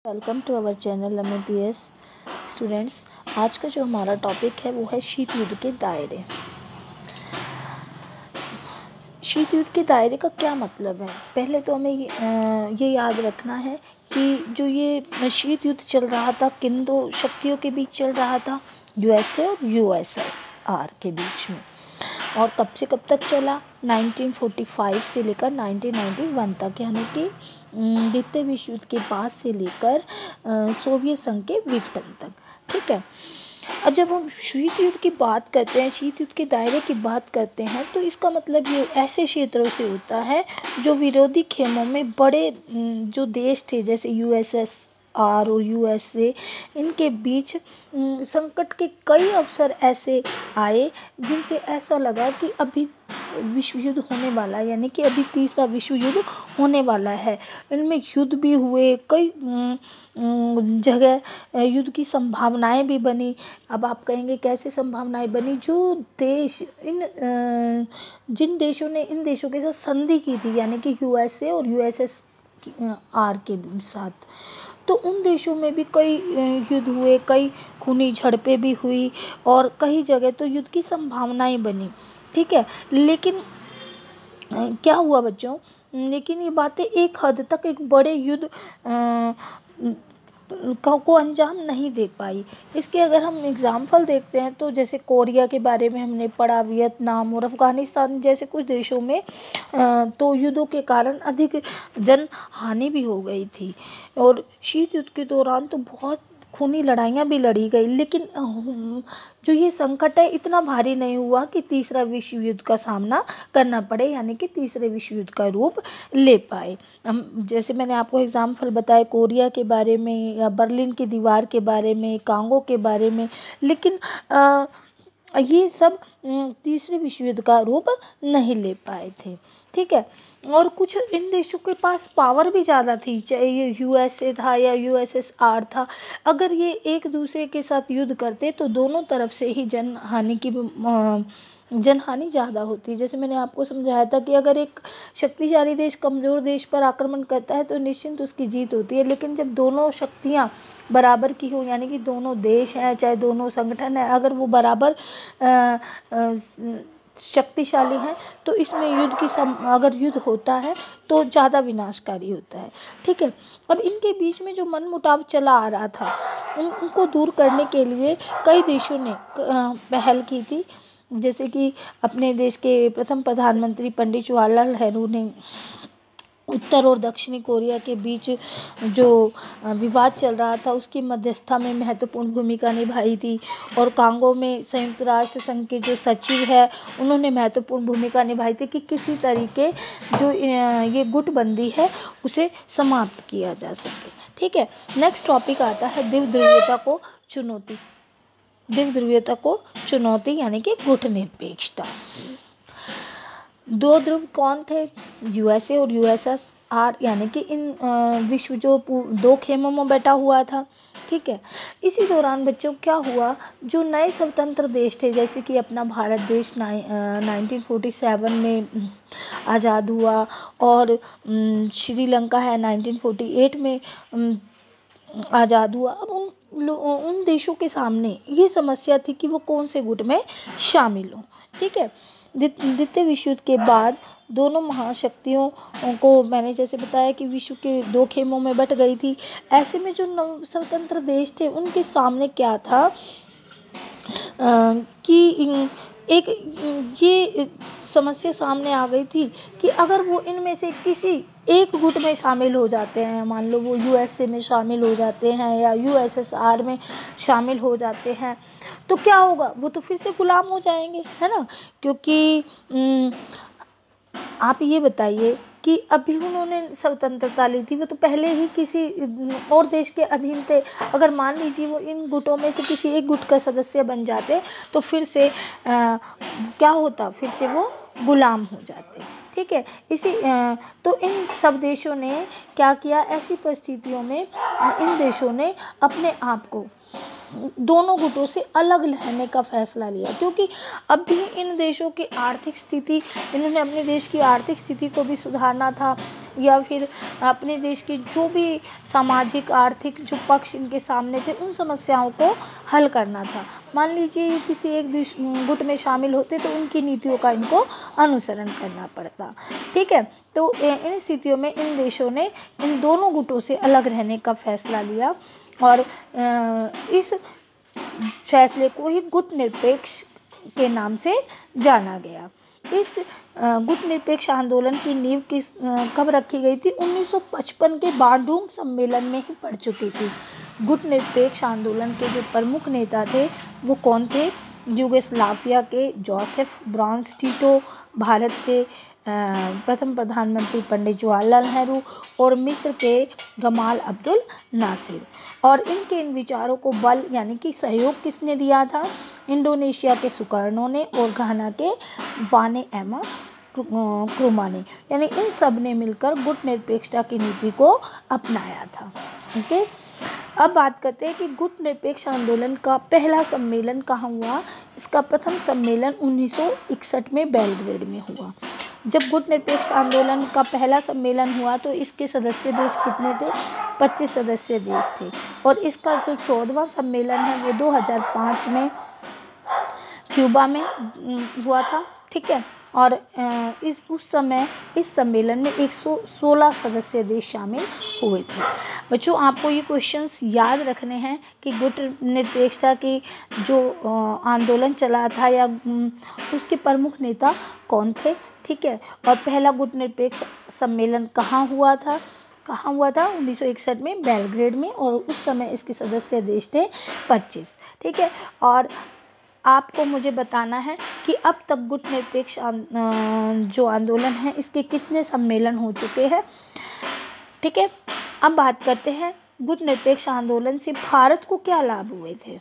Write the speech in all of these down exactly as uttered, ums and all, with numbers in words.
Welcome to our channel M A P S students. आज का जो हमारा टॉपिक है वो है शीत युद्ध के दायरे। शीत युद्ध के दायरे का क्या मतलब है? पहले तो हमें ये, ये याद रखना है कि जो ये शीत युद्ध चल रहा था किन दो शक्तियों के बीच चल रहा था, यूएसए और यूएसएसआर के बीच में। और कब से कब तक चला? नाइनटीन फोर्टी फाइव से लेकर नाइनटीन नाइंटी वन तक, यानी कि द्वितीय विश्व युद्ध के बाद से लेकर सोवियत संघ के विघटन तक। ठीक है। और जब हम शीत युद्ध की बात करते हैं, शीत युद्ध के दायरे की बात करते हैं, तो इसका मतलब ये ऐसे क्षेत्रों से होता है जो विरोधी खेमों में बड़े जो देश थे जैसे यूएसएसआर और यूएसए, इनके बीच संकट के कई अवसर ऐसे आए जिनसे ऐसा लगा कि अभी विश्व युद्ध होने वाला है, यानी कि अभी तीसरा विश्व युद्ध होने वाला है। इनमें युद्ध भी हुए, कई जगह युद्ध की संभावनाएं भी बनी। अब आप कहेंगे कैसे संभावनाएं बनी? जो देश इन जिन देशों ने इन देशों के साथ संधि की थी, यानी कि यूएसए और यूएसएसआर के साथ, तो उन देशों में भी कई युद्ध हुए, कई खूनी झड़पें भी हुई और कई जगह तो युद्ध की संभावनाएं बनी। ठीक है। लेकिन क्या हुआ बच्चों? लेकिन ये बातें एक हद तक एक बड़े युद्ध को अंजाम नहीं दे पाई। इसके अगर हम एग्जाम्पल देखते हैं तो जैसे कोरिया के बारे में हमने पढ़ा, वियतनाम और अफ़गानिस्तान जैसे कुछ देशों में तो युद्धों के कारण अधिक जन हानि भी हो गई थी। और शीत युद्ध के दौरान तो बहुत खूनी लड़ाइयाँ भी लड़ी गई, लेकिन जो ये संकट है इतना भारी नहीं हुआ कि तीसरा विश्व युद्ध का सामना करना पड़े, यानी कि तीसरे विश्व युद्ध का रूप ले पाए। हम जैसे मैंने आपको एग्जाम्पल बताया कोरिया के बारे में या बर्लिन की दीवार के बारे में, कांगो के बारे में, लेकिन आ, ये सब तीसरे विश्व युद्ध का रूप नहीं ले पाए थे। ठीक है। और कुछ इन देशों के पास पावर भी ज़्यादा थी, चाहे ये यूएसए था या यूएसएसआर था। अगर ये एक दूसरे के साथ युद्ध करते तो दोनों तरफ से ही जन हानि की जनहानि ज़्यादा होती। जैसे मैंने आपको समझाया था कि अगर एक शक्तिशाली देश कमज़ोर देश पर आक्रमण करता है तो निश्चिंत उसकी जीत होती है, लेकिन जब दोनों शक्तियाँ बराबर की हो, यानी कि दोनों देश हैं चाहे दोनों संगठन है, अगर वो बराबर आ, आ, शक्तिशाली हैं तो इसमें युद्ध की सम अगर युद्ध होता है तो ज़्यादा विनाशकारी होता है। ठीक है। अब इनके बीच में जो मनमुटाव चला आ रहा था उन, उनको दूर करने के लिए कई देशों ने पहल की थी। जैसे कि अपने देश के प्रथम प्रधानमंत्री पंडित जवाहरलाल नेहरू ने उत्तर और दक्षिणी कोरिया के बीच जो विवाद चल रहा था उसकी मध्यस्थता में महत्वपूर्ण भूमिका निभाई थी। और कांगो में संयुक्त राष्ट्र संघ के जो सचिव है उन्होंने महत्वपूर्ण भूमिका निभाई थी कि किसी तरीके जो ये गुटबंदी है उसे समाप्त किया जा सके। ठीक है। नेक्स्ट टॉपिक आता है द्विव ध्रुवीयता को चुनौती। द्विव ध्रुवीयता को चुनौती यानी कि गुट निरपेक्षता। दो ध्रुव कौन थे? यूएसए और यूएसएसआर, यानी कि इन विश्व जो दो खेमों में बैठा हुआ था। ठीक है। इसी दौरान बच्चों क्या हुआ, जो नए स्वतंत्र देश थे जैसे कि अपना भारत देश नाइनटीन फोर्टी सेवन में आज़ाद हुआ और श्रीलंका है नाइनटीन फोर्टी एट में आज़ाद हुआ। अब उन उन देशों के सामने ये समस्या थी कि वो कौन से गुट में शामिल हों। ठीक है। द्वितीय विश्व युद्ध के बाद दोनों महाशक्तियों को मैंने जैसे बताया कि विश्व के दो खेमों में बट गई थी। ऐसे में जो नव स्वतंत्र देश थे उनके सामने क्या था आ, कि एक ये समस्या सामने आ गई थी कि अगर वो इनमें से किसी एक गुट में शामिल हो जाते हैं, मान लो वो यूएसए में शामिल हो जाते हैं या यूएसएसआर में शामिल हो जाते हैं, तो क्या होगा? वो तो फिर से गुलाम हो जाएंगे, है ना। क्योंकि आप ये बताइए कि अभी उन्होंने स्वतंत्रता ली थी, वो तो पहले ही किसी और देश के अधीन थे। अगर मान लीजिए वो इन गुटों में से किसी एक गुट का सदस्य बन जाते तो फिर से आ, क्या होता? फिर से वो गुलाम हो जाते। ठीक है। इसी तो इन सब देशों ने क्या किया? ऐसी परिस्थितियों में इन देशों ने अपने आप को दोनों गुटों से अलग रहने का फैसला लिया, क्योंकि अब भी इन देशों की आर्थिक स्थिति, इन्होंने अपने देश की आर्थिक स्थिति को भी सुधारना था, या फिर अपने देश की जो भी सामाजिक आर्थिक जो पक्ष इनके सामने थे उन समस्याओं को हल करना था। मान लीजिए ये किसी एक देश गुट में शामिल होते तो उनकी नीतियों का इनको अनुसरण करना पड़ता। ठीक है, तो इन स्थितियों में इन देशों ने इन दोनों गुटों से अलग रहने का फैसला लिया, और इस फैसले को ही गुट निरपेक्ष के नाम से जाना गया। इस गुट निरपेक्ष आंदोलन की नींव किस कब रखी गई थी? उन्नीस सौ पचपन के बांडुंग सम्मेलन में ही पड़ चुकी थी। गुट निरपेक्ष आंदोलन के जो प्रमुख नेता थे वो कौन थे? यूगोस्लाविया के जोसेफ ब्रॉज टिटो, भारत के प्रथम प्रधानमंत्री पंडित जवाहरलाल नेहरू, और मिस्र के गमाल अब्दुल नासिर। और इनके इन विचारों को बल यानी कि सहयोग किसने दिया था? इंडोनेशिया के सुकर्नो ने और घाना के वाने एमा क्रुमा ने, यानी इन सब ने मिलकर गुट निरपेक्षता की नीति को अपनाया था। ओके, अब बात करते हैं कि गुट निरपेक्ष आंदोलन का पहला सम्मेलन कहाँ हुआ? इसका प्रथम सम्मेलन उन्नीस सौ इकसठ में बेलग्रेड में हुआ। जब गुट निरपेक्ष आंदोलन का पहला सम्मेलन हुआ तो इसके सदस्य देश कितने थे? पच्चीस सदस्य देश थे, और इसका जो चौदहवां सम्मेलन है वो दो हज़ार पाँच में क्यूबा में हुआ था। ठीक है, और इस उस समय इस सम्मेलन में एक सौ सोलह सदस्य देश शामिल हुए थे। बच्चों, आपको ये क्वेश्चंस याद रखने हैं कि गुट निरपेक्षता की जो आंदोलन चला था या उसके प्रमुख नेता कौन थे। ठीक है, और पहला गुट निरपेक्ष सम्मेलन कहाँ हुआ था? कहाँ हुआ था? उन्नीस सौ इकसठ में बेलग्रेड में, और उस समय इसके सदस्य देश थे पच्चीस। ठीक है, और आपको मुझे बताना है कि अब तक गुट निरपेक्ष जो आंदोलन है इसके कितने सम्मेलन हो चुके हैं। ठीक है, अब बात करते हैं गुट निरपेक्ष आंदोलन से भारत को क्या लाभ हुए थे।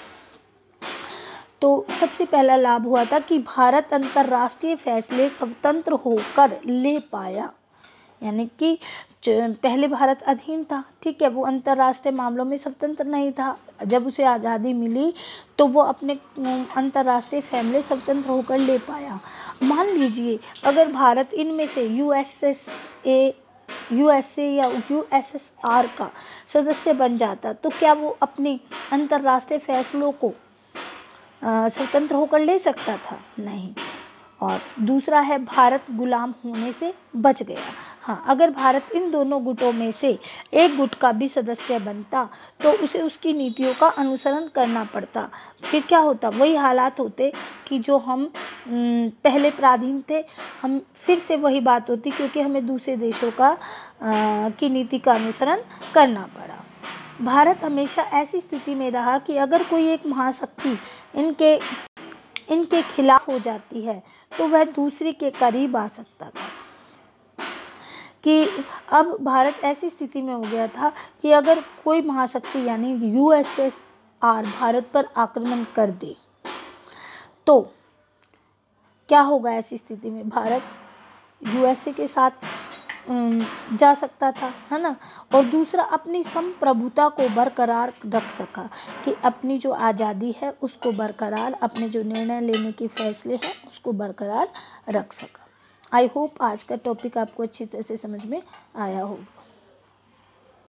तो सबसे पहला लाभ हुआ था कि भारत अंतर्राष्ट्रीय फैसले स्वतंत्र होकर ले पाया, यानी कि पहले भारत अधीन था। ठीक है, वो अंतर्राष्ट्रीय मामलों में स्वतंत्र नहीं था। जब उसे आज़ादी मिली तो वो अपने अंतर्राष्ट्रीय फैसले स्वतंत्र होकर ले पाया। मान लीजिए अगर भारत इनमें से यूएसएस ए यूएसए या यूएसएसआर का सदस्य बन जाता तो क्या वो अपने अंतर्राष्ट्रीय फैसलों को स्वतंत्र होकर ले सकता था? नहीं। और दूसरा है भारत गुलाम होने से बच गया। हाँ, अगर भारत इन दोनों गुटों में से एक गुट का भी सदस्य बनता तो उसे उसकी नीतियों का अनुसरण करना पड़ता। फिर क्या होता? वही हालात होते कि जो हम पहले पराधीन थे, हम फिर से वही बात होती, क्योंकि हमें दूसरे देशों का आ, की नीति का अनुसरण करना पड़ा। भारत हमेशा ऐसी स्थिति में रहा कि अगर कोई एक महाशक्ति इनके इनके खिलाफ हो जाती है तो वह दूसरी के करीब आ सकता था। कि अब भारत ऐसी स्थिति में हो गया था कि अगर कोई महाशक्ति यानी यूएसएसआर भारत पर आक्रमण कर दे तो क्या होगा? ऐसी स्थिति में भारत यूएसए के साथ जा सकता था, है ना। और दूसरा, अपनी संप्रभुता को बरकरार रख सका, कि अपनी जो आज़ादी है उसको बरकरार, अपने जो निर्णय लेने के फैसले हैं उसको बरकरार रख सका। आई होप आज का टॉपिक आपको अच्छी तरह से समझ में आया होगा।